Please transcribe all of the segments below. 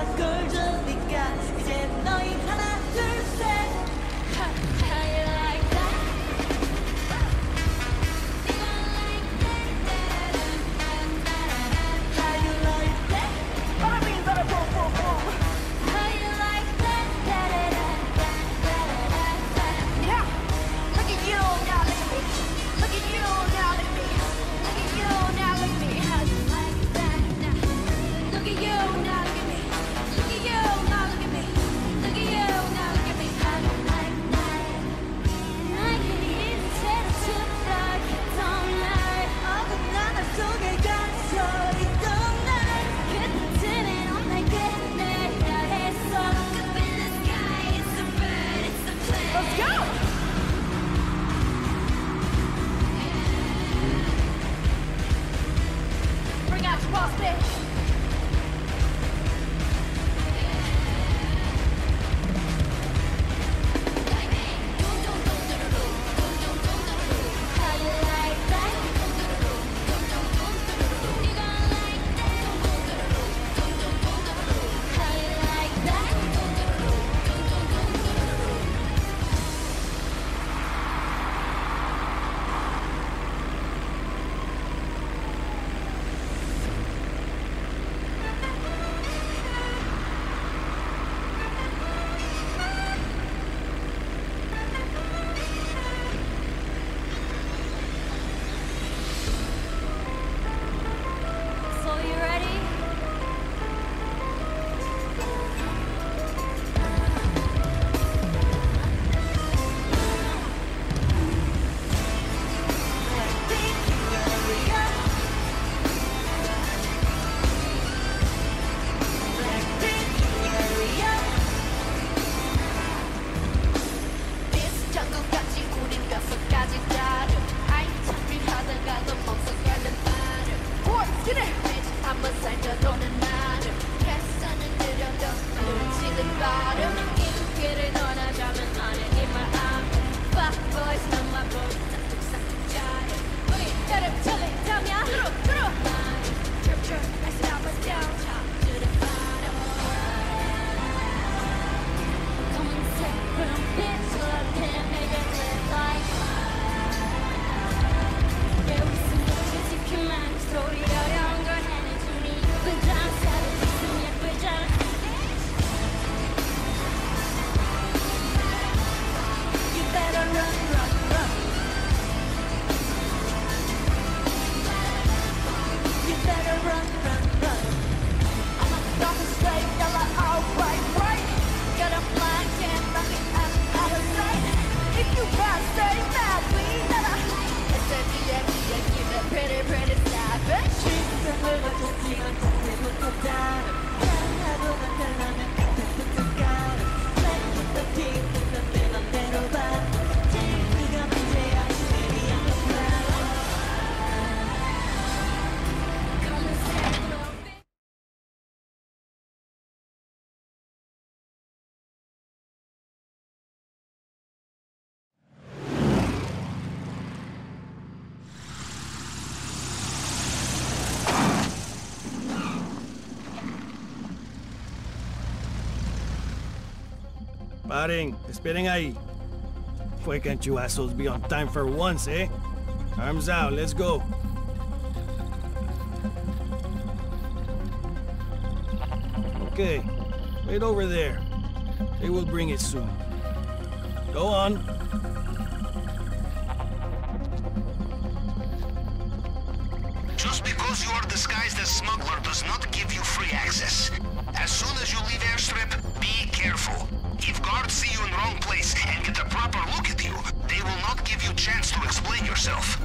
Paren, esperen ahí. Why can't you assholes be on time for once, eh? Arms out, let's go. Okay, wait over there. They will bring it soon. Go on. Just because you are disguised as smuggler does not give you free access. As soon as you leave airstrip, be careful. If guards see you in the wrong place and get a proper look at you, they will not give you a chance to explain yourself.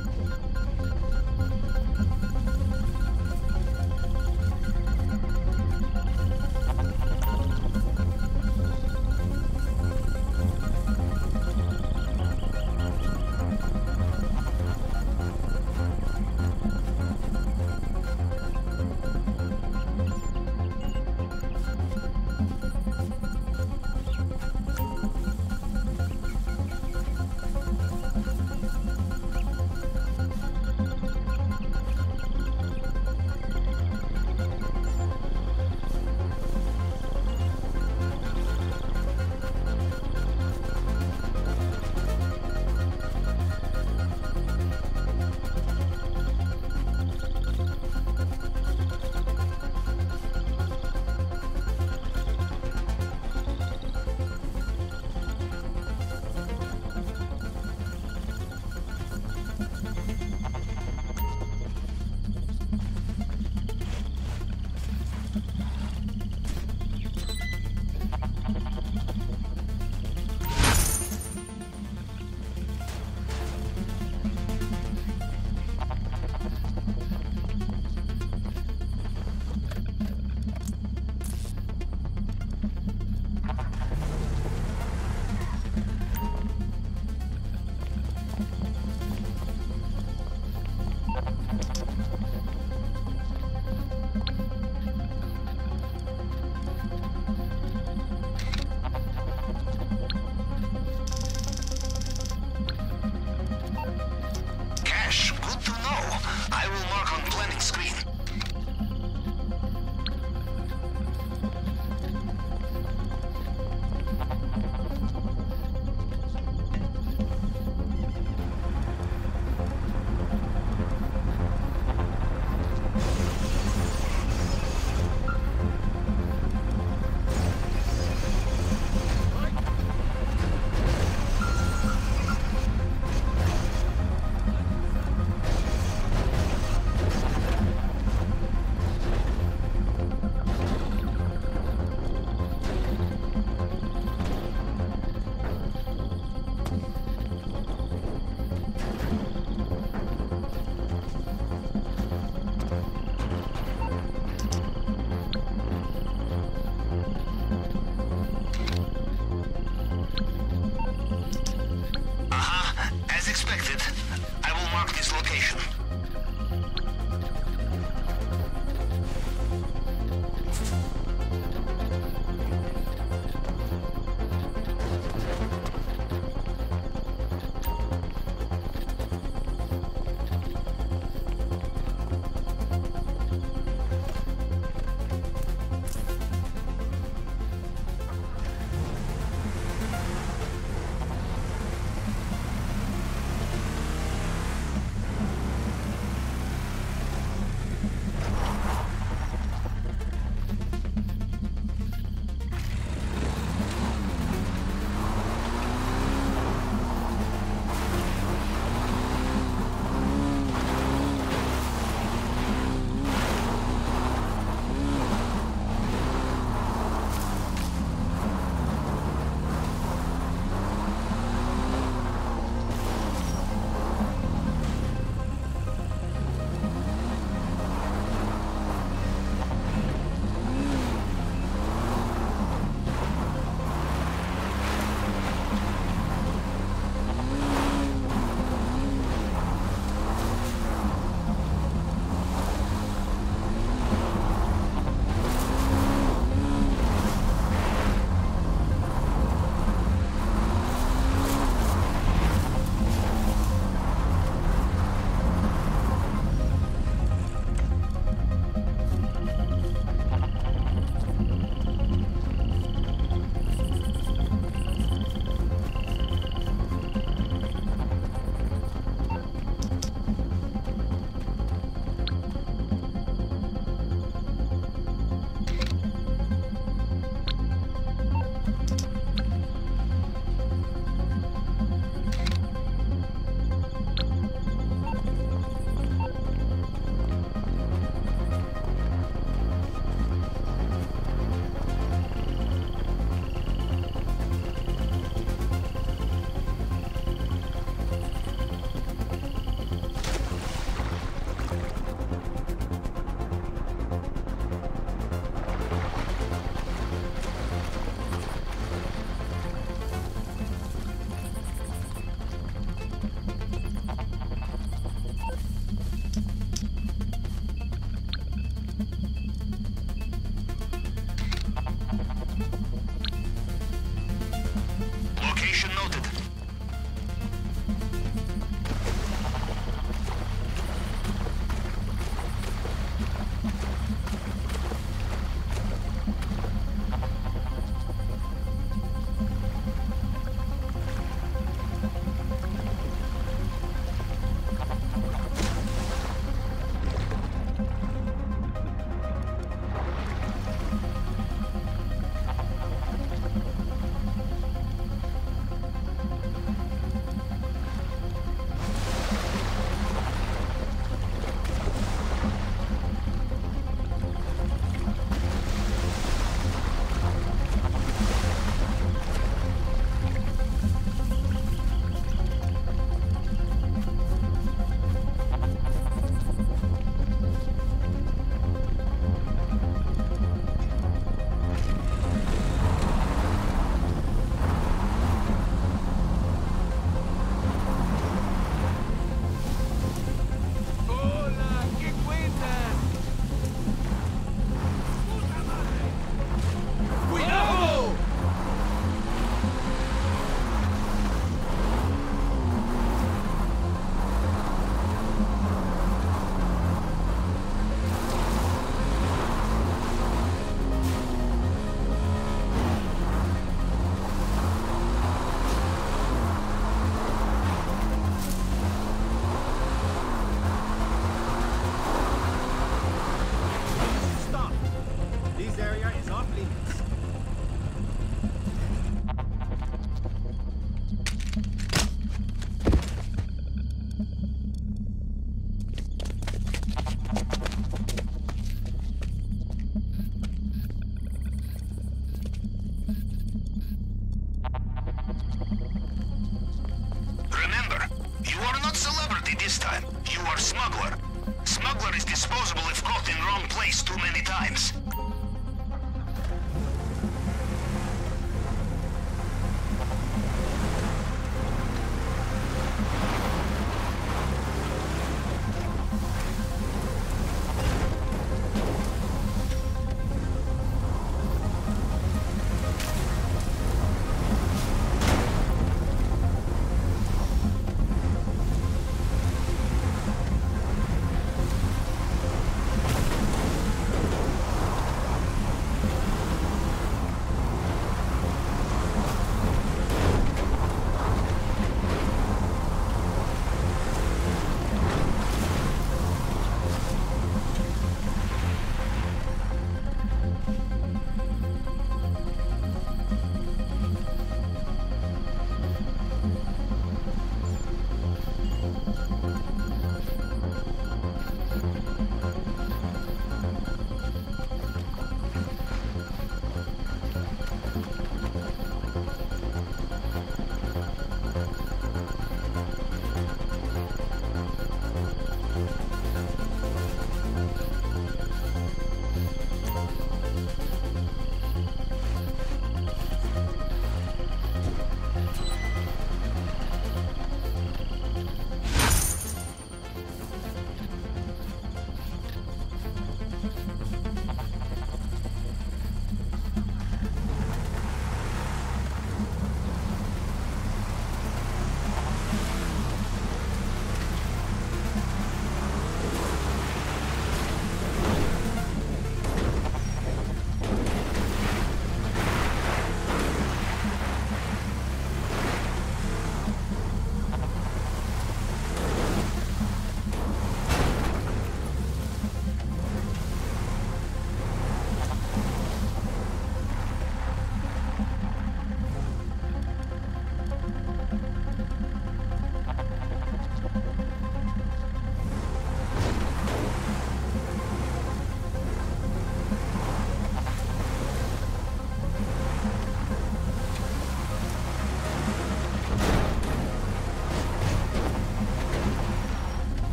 Noted. I will mark this location.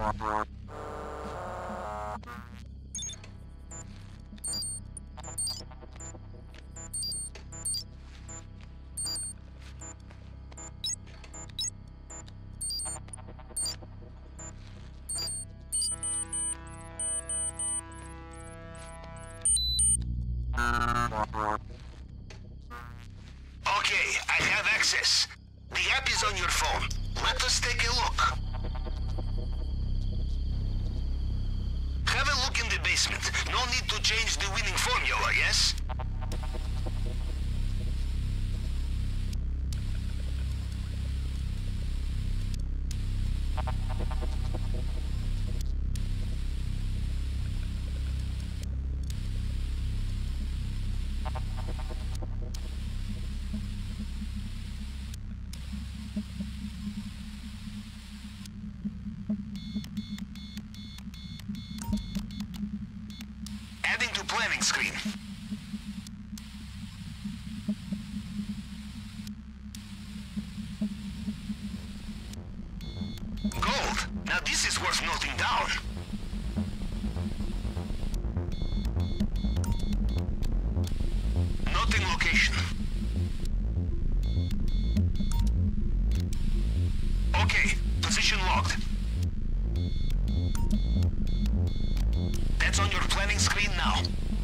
Okay, I have access. The app is on your phone. Let us take a look. Have a look in the basement. No need to change the winning formula, yes? Adding to planning screen. Gold. Now this is worth noting down. Noting location. Okay, position logged. That's on your planning screen now.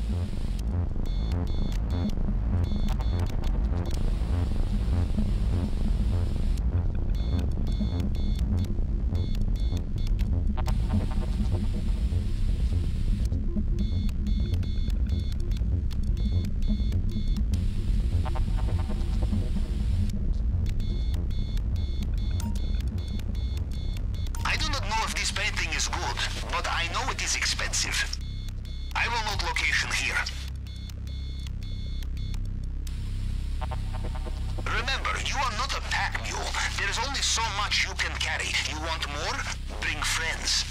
I do not know if this painting is good, but I know it is expensive. I will note location here. Remember, you are not a pack mule. There is only so much you can carry. You want more? Bring friends.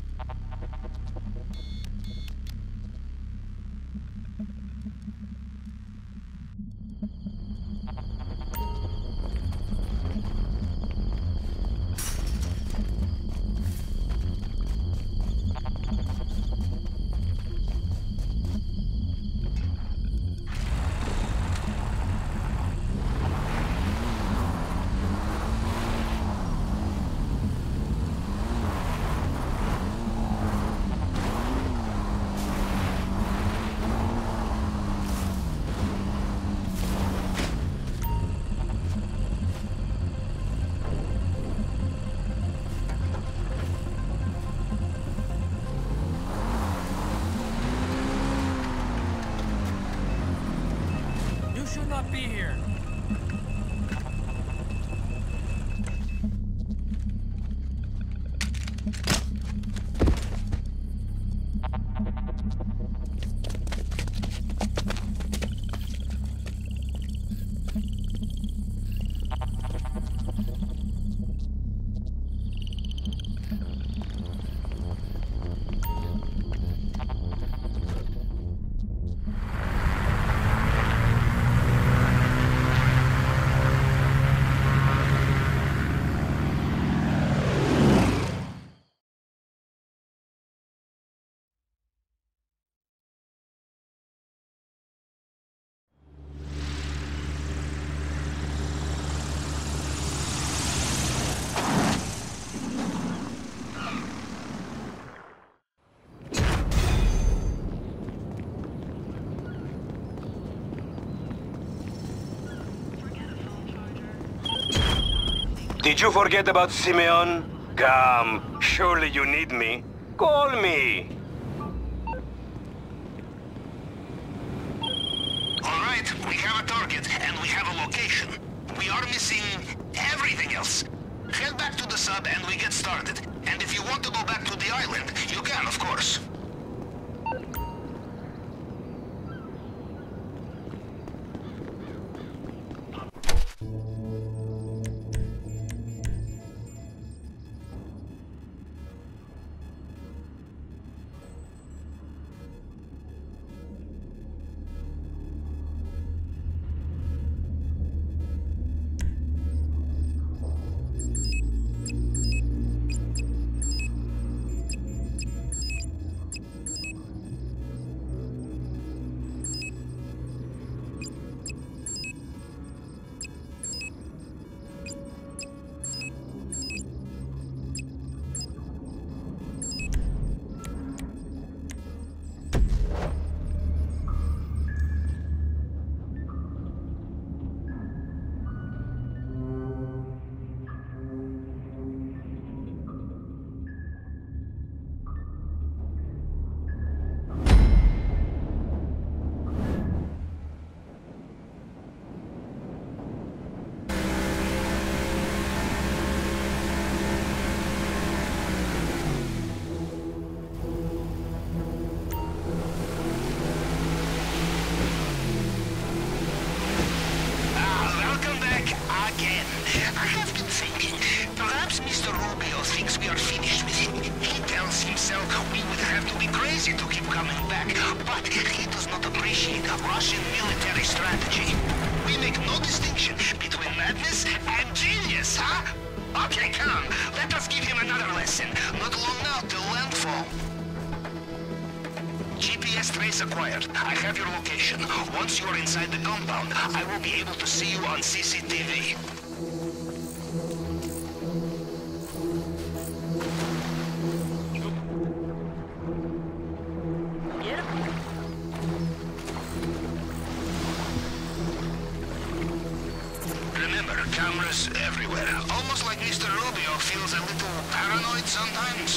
Should not be here. Did you forget about Simeon? Come, surely you need me. Call me. All right, we have a target and we have a location. We are missing everything else. Head back to the sub and we get started. And if you want to go back to the island, you can, of course. coming back, but he does not appreciate Russian military strategy. We make no distinction between madness and genius, huh? Okay, come. Let us give him another lesson. Not long now till landfall. GPS trace acquired. I have your location. Once you are inside the compound, I will be able to see you on CCTV. Remember, cameras everywhere. Almost like Mr. Rubio feels a little paranoid sometimes.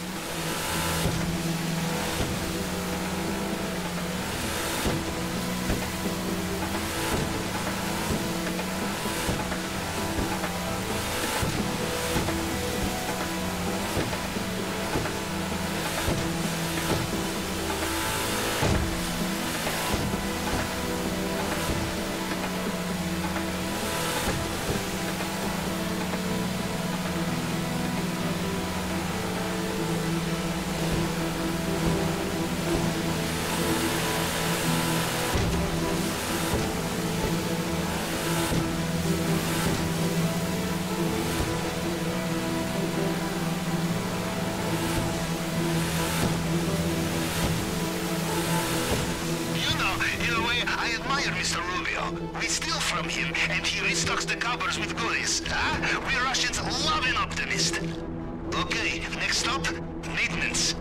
Mr. Rubio. We steal from him, and he restocks the coppers with goodies. Huh? We Russians love an optimist. Okay, next stop, maintenance.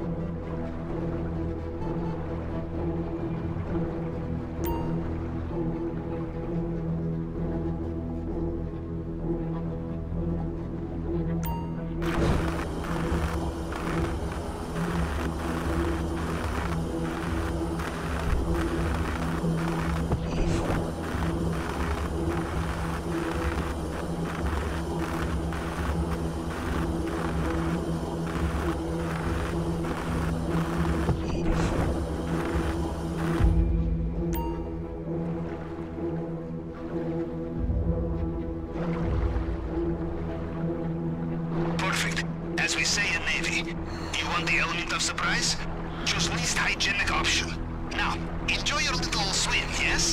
As we say in Navy, you want the element of surprise? Choose least hygienic option. Now, enjoy your little swim, yes?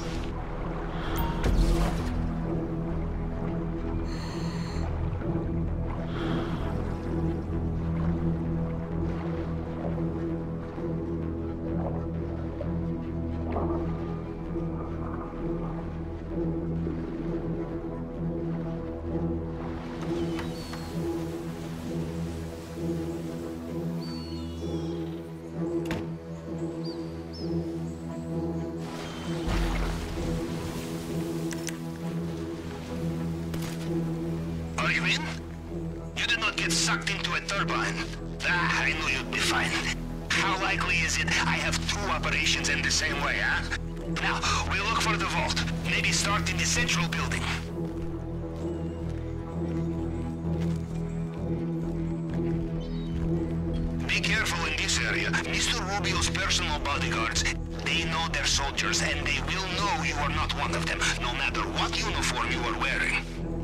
Are you in? You did not get sucked into a turbine. Ah, I knew you'd be fine. How likely is it I have two operations in the same way, huh? Now, we look for the vault. Maybe start in the central building. Be careful in this area. Mr. Rubio's personal bodyguards, they know their soldiers, and they will know you are not one of them, no matter what uniform you are wearing.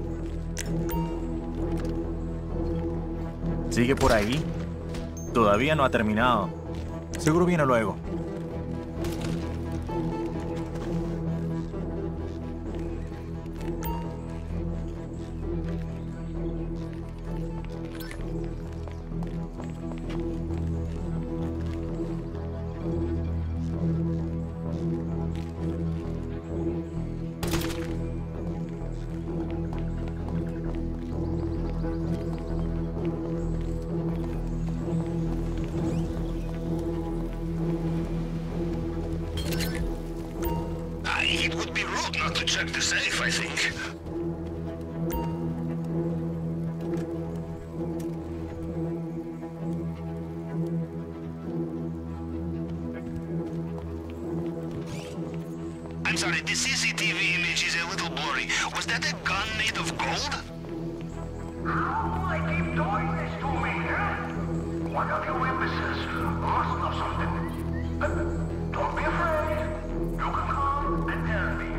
Sigue por ahí. Todavía no ha terminado. Seguro viene luego. It would be rude not to check the safe, I think. I'm sorry, the CCTV image is a little blurry. Was that a gun made of gold? How do they keep doing this to me, huh? One of you imbeciles must know something. Don't be afraid. You can come and tell me.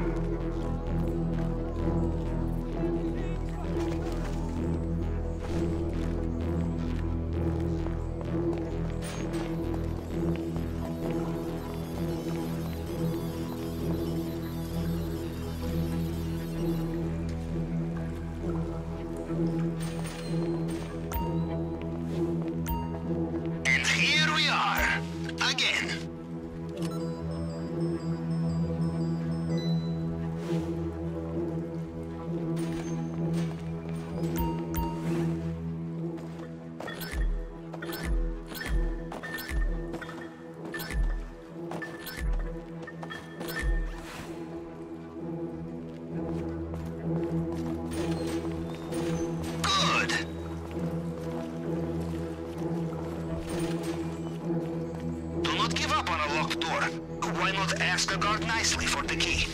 ask the guard nicely for the key.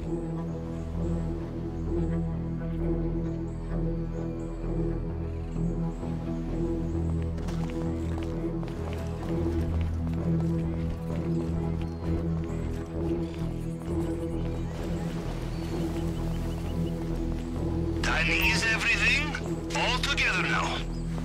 Timing is everything. All together now.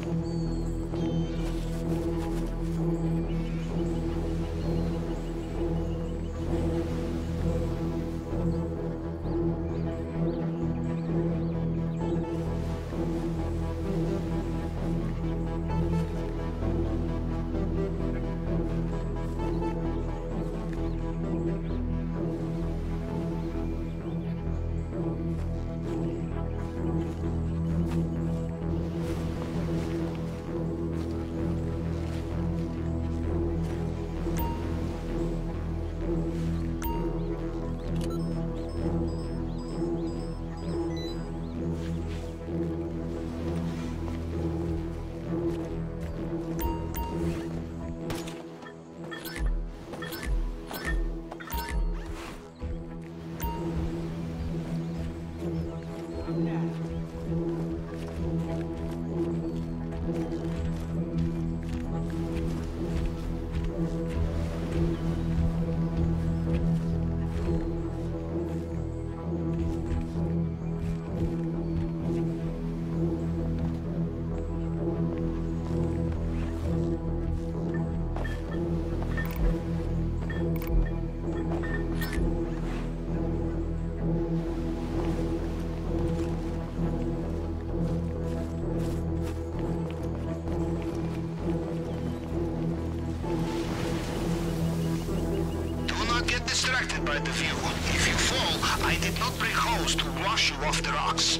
By the view. If you fall, I did not bring hose to wash you off the rocks.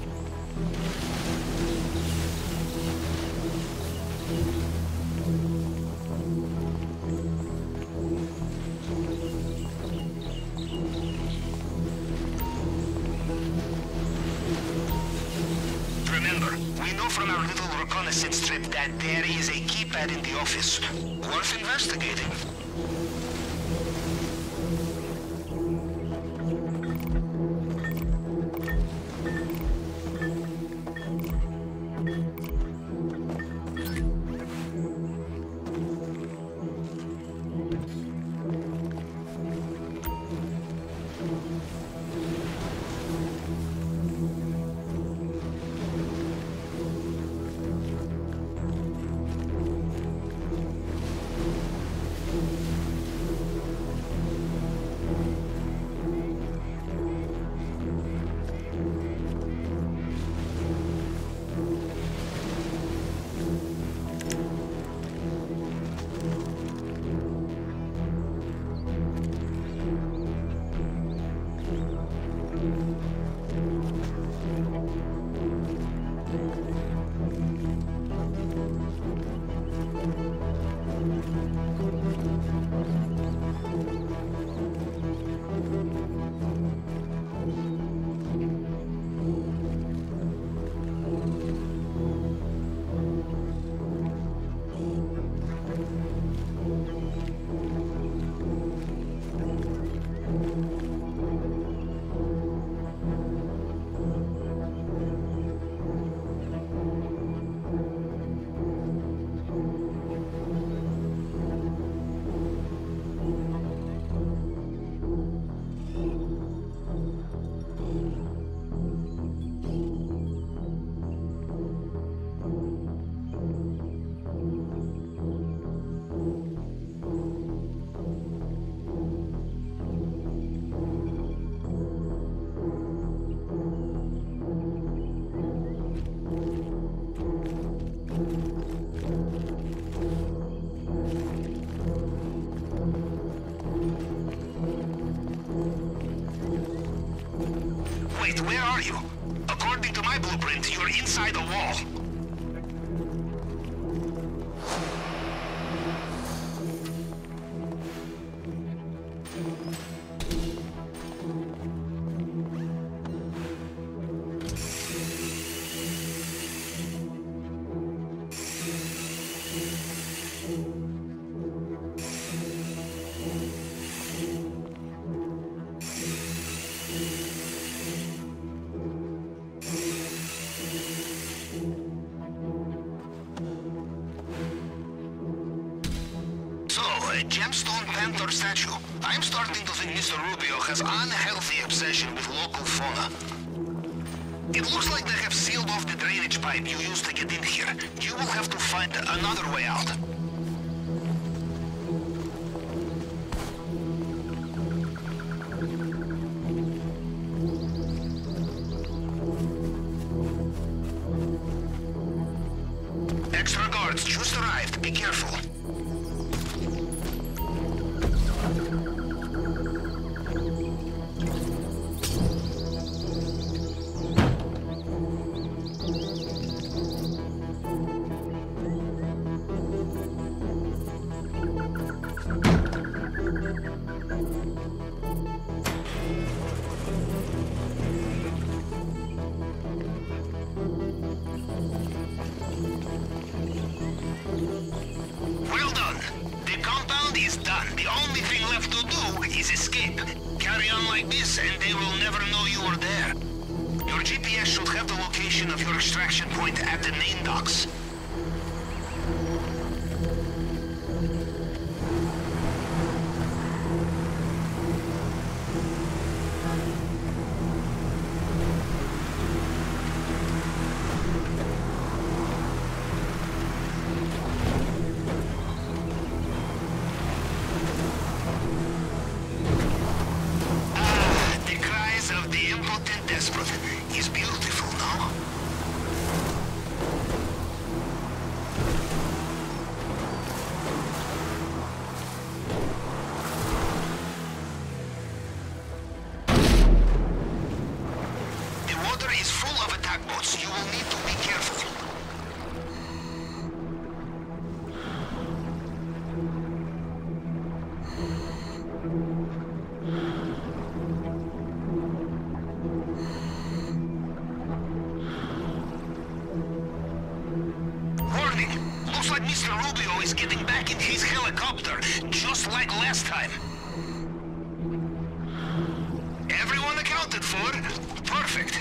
Remember, we know from our little reconnaissance trip that there is a keypad in the office. Worth investigating. Wait, where are you? According to my blueprint, you're inside a wall. gemstone Panther Statue. I'm starting to think Mr. Rubio has unhealthy obsession with local fauna. It looks like they have sealed off the drainage pipe you used to get in here. You will have to find another way out. Extra guards just arrived. Be careful. Well done. The compound is done. The only thing left to do is escape. Carry on like this and they will never know you are there. Your GPS should have the location of your extraction point at the main docks. The impotent desperate is beautiful, no? The water is full of attack boats. You will need to be careful. Looks like Mr. Rubio is getting back in his helicopter, just like last time. Everyone accounted for? Perfect.